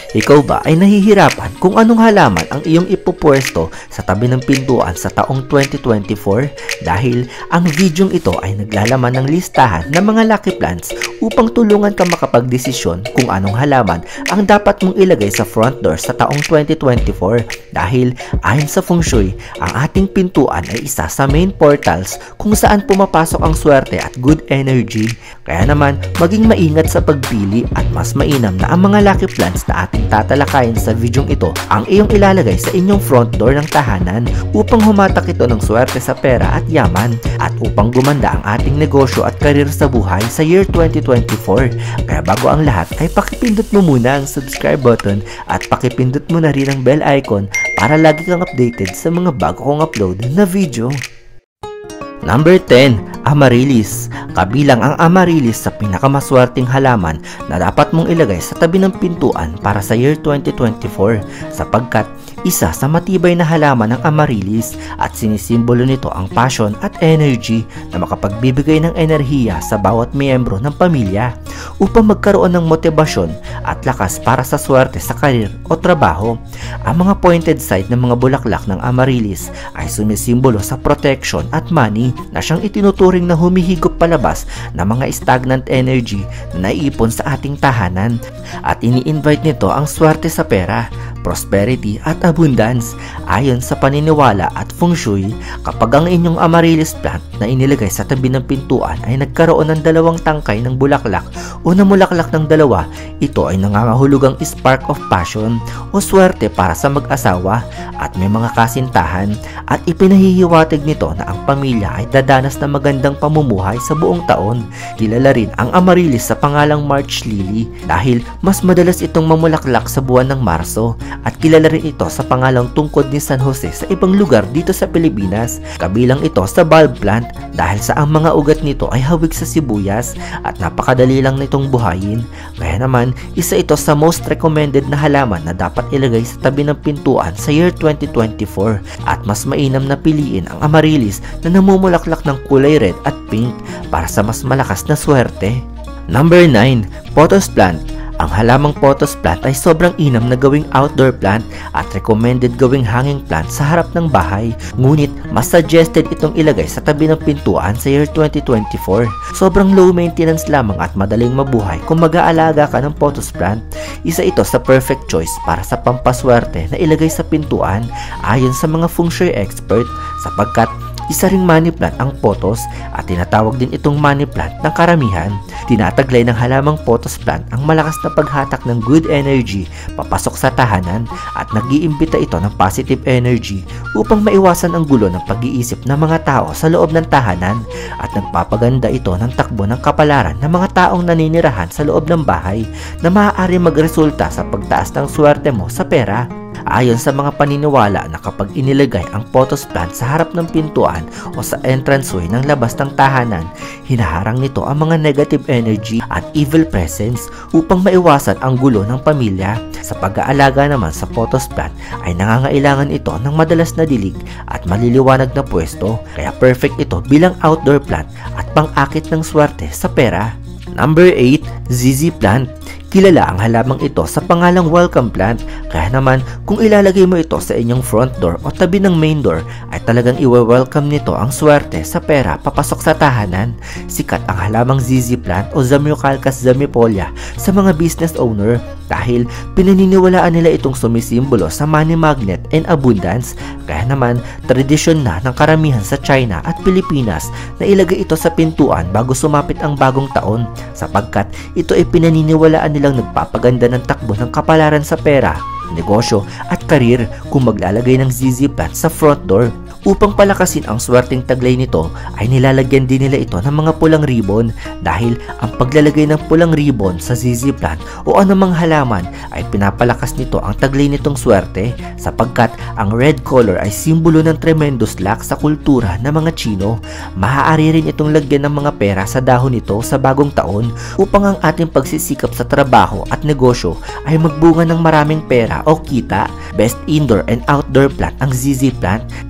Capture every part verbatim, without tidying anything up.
Ikaw ba ay nahihirapan kung anong halaman ang iyong ipupwesto sa tabi ng pintuan sa taong twenty twenty-four? Dahil ang videong ito ay naglalaman ng listahan ng mga lucky plants upang tulungan ka makapagdesisyon kung anong halaman ang dapat mong ilagay sa front door sa taong twenty twenty-four. Dahil ayon sa Feng Shui, ang ating pintuan ay isa sa main portals kung saan pumapasok ang swerte at good energy. Kaya naman, maging maingat sa pagpili at mas mainam na ang mga lucky plants na ating tatalakayin sa videong ito ang iyong ilalagay sa inyong front door ng tahanan upang humatak ito ng swerte sa pera at yaman at upang gumanda ang ating negosyo at karir sa buhay sa year twenty twenty-four. Kaya bago ang lahat ay pakipindot mo muna ang subscribe button at pakipindot mo na rin ang bell icon para lagi kang updated sa mga bago kong upload na video. Number ten. Amaryllis. Kabilang ang amaryllis sa pinakamaswerteng halaman na dapat mong ilagay sa tabi ng pintuan para sa year twenty twenty-four sapagkat isa sa matibay na halaman ng amaryllis at sinisimbolo nito ang passion at energy na makapagbibigay ng enerhiya sa bawat miyembro ng pamilya upang magkaroon ng motibasyon at lakas para sa swerte sa karir o trabaho. Ang mga pointed side ng mga bulaklak ng amaryllis ay sumisimbolo sa protection at money na siyang itinuturing na humihigop palabas ng mga stagnant energy na naiipon sa ating tahanan at ini-invite nito ang swerte sa pera, prosperity at abundance. Ayon sa paniniwala at Feng Shui, kapag ang inyong amaryllis plant na inilagay sa tabi ng pintuan ay nagkaroon ng dalawang tangkay ng bulaklak o namulaklak ng dalawa, ito ay nangangahulugang spark of passion o swerte para sa mag-asawa at may mga kasintahan at ipinahihiwatig nito na ang pamilya ay dadanas ng magandang pamumuhay sa buong taon. Kilala rin ang amaryllis sa pangalang March Lily dahil mas madalas itong mamulaklak sa buwan ng Marso at kilala rin ito sa pangalang tungkod ni San Jose sa ibang lugar dito sa Pilipinas. Kabilang ito sa bulb plant dahil sa ang mga ugat nito ay hawig sa sibuyas at napakadali lang nitong buhayin. Kaya naman, isa ito sa most recommended na halaman na dapat ilagay sa tabi ng pintuan sa year twenty twenty-four at mas mainam na piliin ang amaryllis na namumulaklak ng kulay red at pink para sa mas malakas na swerte. Number nine. Pothos plant. Ang halamang pothos plant ay sobrang inam na gawing outdoor plant at recommended gawing hanging plant sa harap ng bahay. Ngunit mas suggested itong ilagay sa tabi ng pintuan sa year twenty twenty-four. Sobrang low maintenance lamang at madaling mabuhay kung mag-aalaga ka ng pothos plant. Isa ito sa perfect choice para sa pampaswerte na ilagay sa pintuan ayon sa mga Feng Shui expert sapagkat isa ring money plant ang pothos at tinatawag din itong money plant ng karamihan. Tinataglay ng halamang pothos plant ang malakas na paghatak ng good energy papasok sa tahanan at nag-iimbita ito ng positive energy upang maiwasan ang gulo ng pag-iisip ng mga tao sa loob ng tahanan at nagpapaganda ito ng takbo ng kapalaran ng mga taong naninirahan sa loob ng bahay na maaari magresulta sa pagtaas ng swerte mo sa pera. Ayon sa mga paniniwala na kapag inilagay ang pothos plant sa harap ng pintuan o sa entranceway ng labas ng tahanan, hinaharang nito ang mga negative energy at evil presence upang maiwasan ang gulo ng pamilya. Sa pag-aalaga naman sa pothos plant ay nangangailangan ito ng madalas na dilig at maliliwanag na pwesto, kaya perfect ito bilang outdoor plant at pang-akit ng swerte sa pera. Number eight. Z Z plant. Kilala ang halamang ito sa pangalang welcome plant, kaya naman kung ilalagay mo ito sa inyong front door o tabi ng main door ay talagang iwe-welcome nito ang swerte sa pera papasok sa tahanan. Sikat ang halamang Z Z plant o Zamioculcas zamiifolia sa mga business owner dahil pinaniniwalaan nila itong sumisimbolo sa money magnet and abundance. Kaya naman tradisyon na ng karamihan sa China at Pilipinas na ilagay ito sa pintuan bago sumapit ang bagong taon sapagkat ito ay pinaniniwalaan nila nagpapaganda ng takbo ng kapalaran sa pera, negosyo at karir kung maglalagay ng Z Z plant sa front door. Upang palakasin ang swerteng taglay nito ay nilalagyan din nila ito ng mga pulang ribbon dahil ang paglalagay ng pulang ribbon sa Z Z plant o anumang halaman ay pinapalakas nito ang taglay nitong swerte sapagkat ang red color ay simbolo ng tremendous luck sa kultura ng mga Chino. Maaari rin itong lagyan ng mga pera sa dahon nito sa bagong taon upang ang ating pagsisikap sa trabaho at negosyo ay magbunga ng maraming pera o kita. Best indoor and outdoor plant ang Z Z plant dahil hindi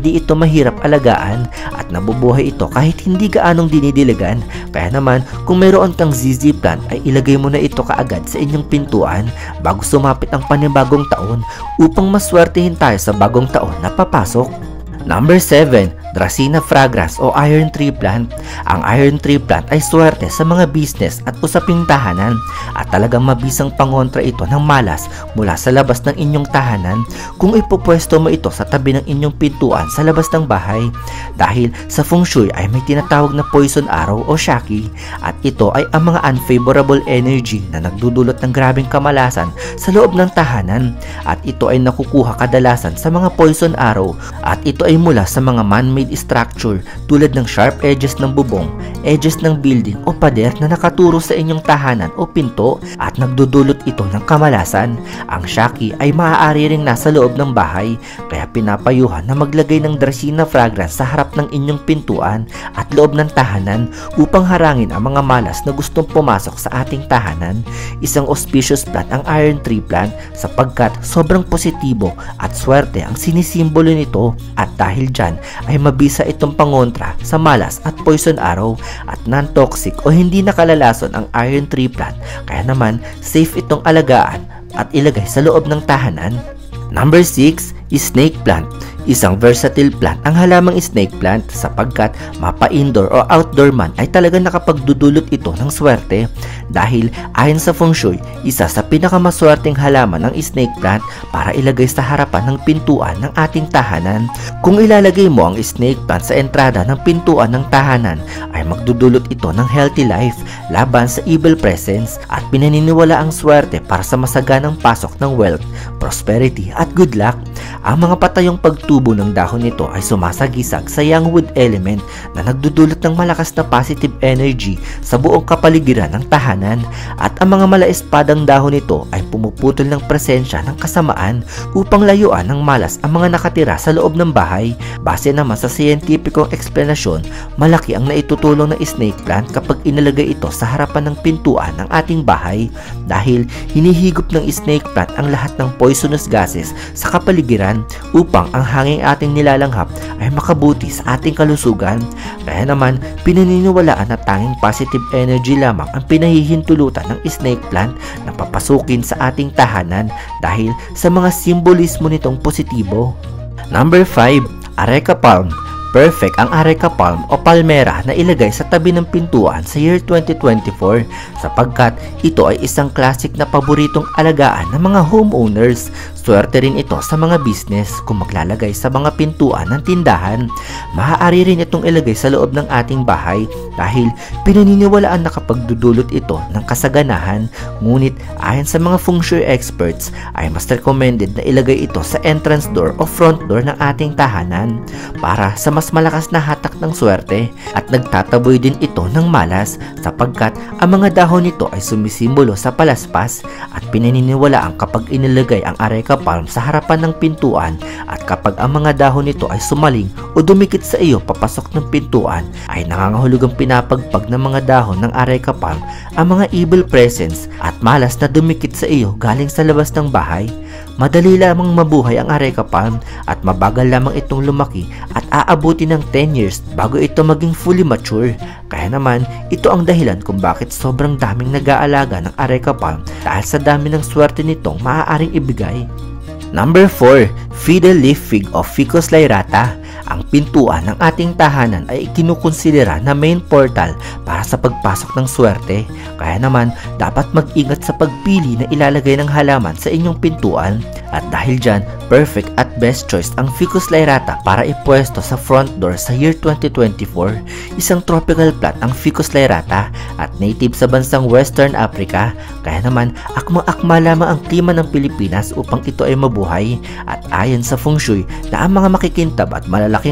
hindi ito mahirap alagaan at nabubuhay ito kahit hindi gaanong dinidiligan. Kaya naman kung mayroon kang Z Z plant ay ilagay mo na ito kaagad sa inyong pintuan bago sumapit ang panibagong taon upang maswertehin tayo sa bagong taon na papasok. Number seven. Dracaena fragrans o iron tree plant. Ang iron tree plant ay swerte sa mga business at usaping tahanan at talagang mabisang pangontra ito ng malas mula sa labas ng inyong tahanan kung ipopwesto mo ito sa tabi ng inyong pintuan sa labas ng bahay. Dahil sa feng shui ay may tinatawag na poison arrow o shaki at ito ay ang mga unfavorable energy na nagdudulot ng grabing kamalasan sa loob ng tahanan at ito ay nakukuha kadalasan sa mga poison arrow at ito ay mula sa mga man-made structure tulad ng sharp edges ng bubong, edges ng building o pader na nakaturo sa inyong tahanan o pinto at nagdudulot ito ng kamalasan. Ang shaki ay maaari ring nasa loob ng bahay kaya pinapayuhan na maglagay ng Dracaena fragrance sa harap ng inyong pintuan at loob ng tahanan upang harangin ang mga malas na gustong pumasok sa ating tahanan. Isang auspicious plant ang iron tree plant sapagkat sobrang positibo at swerte ang sinisimbolo nito at dahil dyan ay mabisa itong pangontra sa malas at poison arrow at non-toxic o hindi nakalalason ang iron tree plant kaya naman safe itong alagaan at ilagay sa loob ng tahanan. Number six. Snake plant. Isang versatile plant ang halamang snake plant sapagkat mapa-indoor o outdoor man ay talagang nakapagdudulot ito ng swerte dahil ayon sa feng shui, isa sa pinakamaswerteng halaman ng snake plant para ilagay sa harapan ng pintuan ng ating tahanan. Kung ilalagay mo ang snake plant sa entrada ng pintuan ng tahanan ay magdudulot ito ng healthy life laban sa evil presence at pinaniniwala ang swerte para sa masaganang pasok ng wealth, prosperity at good luck. Ang mga patayong pagtubo ng dahon nito ay sumasagisag sa yang wood element na nagdudulot ng malakas na positive energy sa buong kapaligiran ng tahanan at ang mga malaespadang dahon nito ay pumuputol ng presensya ng kasamaan upang layuan ng malas ang mga nakatira sa loob ng bahay. Base naman sa siyentipikong eksplanasyon, malaki ang naitutulong ng snake plant kapag inilagay ito sa harapan ng pintuan ng ating bahay dahil hinihigop ng snake plant ang lahat ng poisonous gases sa kapaligiran upang ang hanging ating nilalanghap ay makabuti sa ating kalusugan. Kaya naman pinaniniwalaan na tanging positive energy lamang ang pinahihintulutan ng snake plant na papasukin sa ating tahanan dahil sa mga simbolismo nitong positibo. Number five. Areca palm. Perfect ang areca palm o palmera na ilagay sa tabi ng pintuan sa year twenty twenty-four sapagkat ito ay isang classic na paboritong alagaan ng mga homeowners. Swerte rin ito sa mga business kung maglalagay sa mga pintuan ng tindahan. Maaari rin itong ilagay sa loob ng ating bahay dahil pinaniniwalaan na kapag dudulot ito ng kasaganahan. Ngunit ayon sa mga feng shui experts ay mas recommended na ilagay ito sa entrance door o front door ng ating tahanan para sa mas malakas na hatak ng swerte at nagtataboy din ito ng malas sapagkat ang mga dahon nito ay sumisimbolo sa palaspas at pinaniniwalaan kapag inilagay ang areca palm sa harapan ng pintuan at kapag ang mga dahon nito ay sumaling o dumikit sa iyo papasok ng pintuan ay nangangahulugang pinapagpag ng mga dahon ng areca palm ang mga evil presence at malas na dumikit sa iyo galing sa labas ng bahay. Madali lamang mabuhay ang areca palm at mabagal lamang itong lumaki at aabuti ng ten years bago ito maging fully mature. Kaya naman, ito ang dahilan kung bakit sobrang daming nag-aalaga ng areca palm dahil sa dami ng swerte nitong maaaring ibigay. Number four. Fiddle leaf fig o Ficus lyrata. Ang pintuan ng ating tahanan ay kinukonsidera na main portal para sa pagpasok ng swerte. Kaya naman, dapat mag-ingat sa pagpili na ilalagay ng halaman sa inyong pintuan. At dahil dyan, perfect at best choice ang Ficus lyrata para ipwesto sa front door sa year twenty twenty-four. Isang tropical plant ang Ficus lyrata at native sa bansang Western Africa. Kaya naman, akma-akma lamang ang klima ng Pilipinas upang ito ay mabuhay. At ayon sa feng shui na ang mga makikintab at malalaking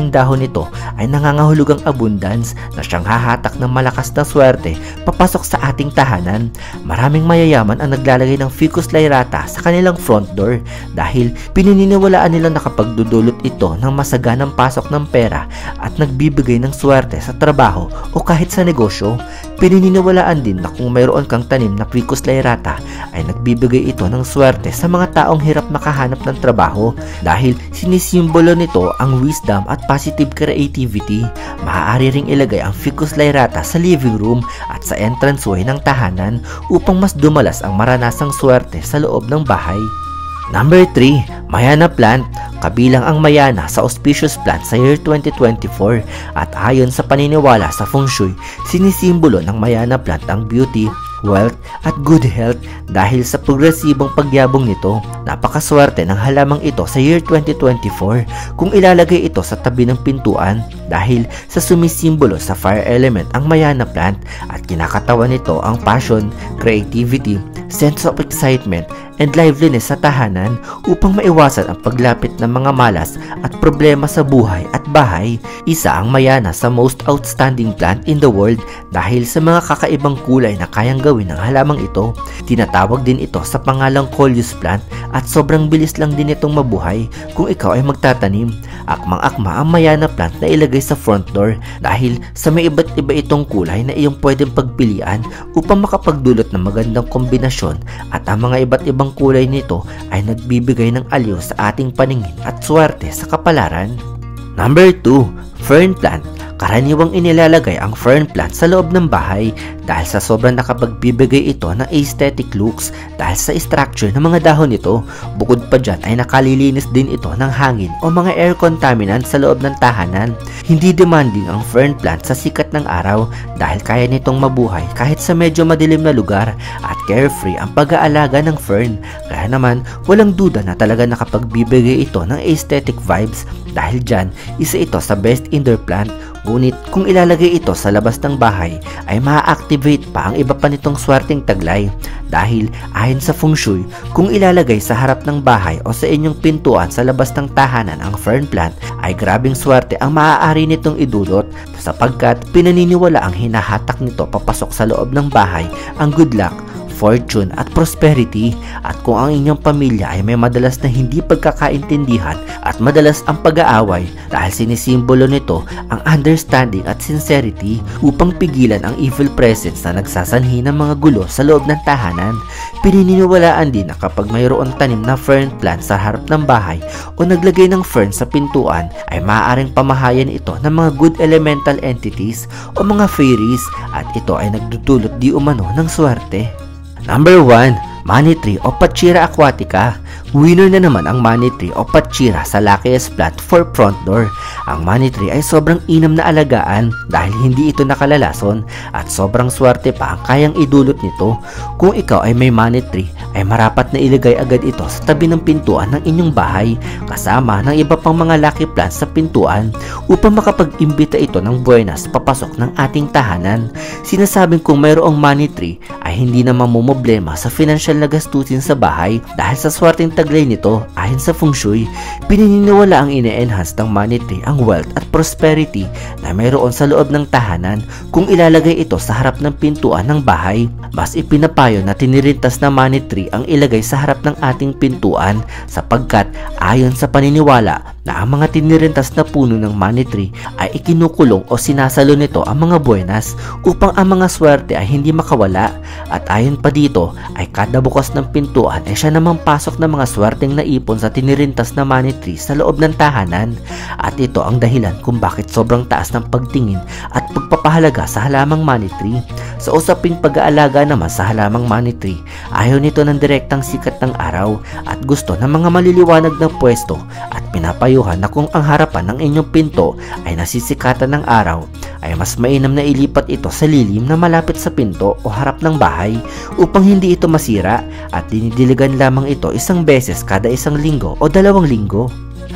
ang dahon nito ay nangangahulugang abundance na siyang hahatak ng malakas na swerte papasok sa ating tahanan. Maraming mayayaman ang naglalagay ng ficus layrata sa kanilang front door dahil pininiwalaan nila na kapag dudulot ito ng masaganang pasok ng pera at nagbibigay ng swerte sa trabaho o kahit sa negosyo. Pininiwalaan din na kung mayroon kang tanim na ficus layrata ay nagbibigay ito ng swerte sa mga taong hirap makahanap ng trabaho dahil sinisimbolo nito ang wisdom at positive creativity. Maaari ring ilagay ang ficus layrata sa living room at sa entranceway ng tahanan upang mas dumalas ang maranasang swerte sa loob ng bahay. Number three. Mayana plant. Kabilang ang mayana sa auspicious plant sa year twenty twenty-four at ayon sa paniniwala sa feng shui, sinisimbolo ng mayana plant ang beauty, wealth at good health dahil sa progresibong pagyabong nito. Napakaswerte ng halamang ito sa year twenty twenty-four kung ilalagay ito sa tabi ng pintuan dahil sa sumisimbolo sa fire element ang mayana plant at kinakatawan nito ang passion, creativity, sense of excitement and liveliness sa tahanan upang maiwasan ang paglapit ng mga malas at problema sa buhay at bahay. Isa ang mayana sa most outstanding plant in the world dahil sa mga kakaibang kulay na kayang gawin ng halamang ito. Tinatawag din ito sa pangalang Coleus plant at sobrang bilis lang din itong mabuhay kung ikaw ay magtatanim. Akmang-akma ang mayana plant na ilagay sa front door dahil sa may iba't iba itong kulay na iyong pwedeng pagpilian upang makapagdulot ng magandang kombinasyon at ang mga iba't ibang kulay nito ay nagbibigay ng aliw sa ating paningin at swerte sa kapalaran. Number two. Fern plant. Karaniwang inilalagay ang fern plant sa loob ng bahay dahil sa sobrang nakapagbibigay ito ng aesthetic looks dahil sa structure ng mga dahon nito. Bukod pa dyan ay nakalilinis din ito ng hangin o mga air contaminants sa loob ng tahanan. Hindi demanding ang fern plant sa sikat ng araw dahil kaya nitong mabuhay kahit sa medyo madilim na lugar at carefree ang pag-aalaga ng fern. Kaya naman walang duda na talaga nakapagbibigay ito ng aesthetic vibes dahil dyan isa ito sa best indoor plant. Ngunit kung ilalagay ito sa labas ng bahay ay ma-activate pa ang iba pa nitong swerteng taglay dahil ayon sa feng shui, kung ilalagay sa harap ng bahay o sa inyong pintuan sa labas ng tahanan ang fern plant ay grabing swerte ang maaari nitong idulot sapagkat pinaniniwala ang hinahatak nito papasok sa loob ng bahay ang good luck, fortune at prosperity. At kung ang inyong pamilya ay may madalas na hindi pagkakaintindihan at madalas ang pag-aaway dahil sinisimbolo nito ang understanding at sincerity upang pigilan ang evil presence na nagsasanhi ng mga gulo sa loob ng tahanan. Pininiwalaan din na kapag mayroong tanim na fern plant sa harap ng bahay o naglagay ng fern sa pintuan ay maaaring pamahayan ito ng mga good elemental entities o mga fairies at ito ay nagdudulot di umano ng swerte. Number one. Money tree o Pachira aquatica. Winner na naman ang money tree o Pachira sa luckiest plant for front door. Ang money tree ay sobrang inam na alagaan dahil hindi ito nakalalason at sobrang swerte pa ang kayang idulot nito. Kung ikaw ay may money tree ay marapat na ilagay agad ito sa tabi ng pintuan ng inyong bahay kasama ng iba pang mga lucky plants sa pintuan upang makapag-imbita ito ng buenas papasok ng ating tahanan. Sinasabing kung mayroong money tree ay hindi na mamumblema sa financial na gastusin sa bahay dahil sa swerteng taglay nito. Ayon sa feng shui, pininiwala ang ine-enhance ng money tree ang wealth at prosperity na mayroon sa loob ng tahanan kung ilalagay ito sa harap ng pintuan ng bahay. Mas ipinapayo na tinirintas na money tree ang ilagay sa harap ng ating pintuan sapagkat ayon sa paniniwala na ang mga tinirintas na puno ng money tree ay ikinukulong o sinasalo nito ang mga buenas upang ang mga swerte ay hindi makawala. At ayon pa dito ay kada bukas ng pintuan ay siya namang pasok ng mga swerteng naipon sa tinirintas na money tree sa loob ng tahanan. At ito ang dahilan kung bakit sobrang taas ng pagtingin at pagpapahalaga sa halamang money tree. Sa usaping pag-aalaga naman sa halamang money tree, ayaw nito ng direktang sikat ng araw at gusto ng mga maliliwanag na pwesto at pinapayuhan na kung ang harapan ng inyong pinto ay nasisikatan ng araw ay mas mainam na ilipat ito sa lilim na malapit sa pinto o harap ng bahay upang hindi ito masira at dinidiligan lamang ito isang beses kada isang linggo o dalawang linggo.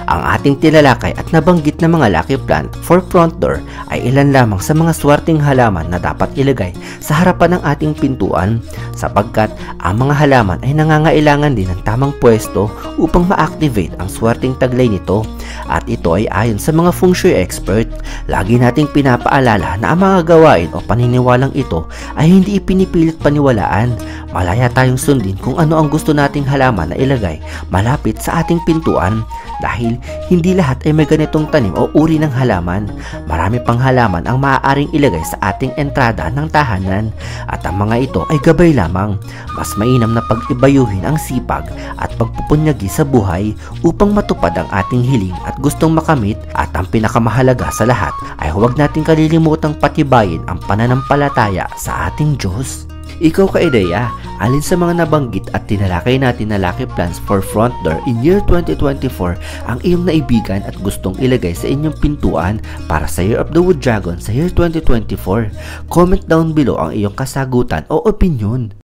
Ang ating tinalakay at nabanggit na mga lucky plant for front door ay ilan lamang sa mga swerteng halaman na dapat ilagay sa harapan ng ating pintuan sapagkat ang mga halaman ay nangangailangan din ng tamang pwesto upang ma-activate ang swerteng taglay nito. At ito ay ayon sa mga feng shui expert. Lagi nating pinapaalala na ang mga gawain o paniniwalang ito ay hindi ipinipilit paniwalaan. Malaya tayong sundin kung ano ang gusto nating halaman na ilagay malapit sa ating pintuan dahil hindi lahat ay may ganitong tanim o uri ng halaman. Marami pang halaman ang maaaring ilagay sa ating entrada ng tahanan at ang mga ito ay gabay lamang. Mas mainam na pag-ibayuhin ang sipag at pagpupunyagi sa buhay upang matupad ang ating hiling at gustong makamit. At ang pinakamahalaga sa lahat ay huwag nating kalilimutang patibayin ang pananampalataya sa ating Diyos. Ikaw ka-ideya, alin sa mga nabanggit at tinalakay natin na lucky plants for front door in year twenty twenty-four ang iyong naibigan at gustong ilagay sa inyong pintuan para sa Year of the Wood Dragon sa year twenty twenty-four? Comment down below ang iyong kasagutan o opinion.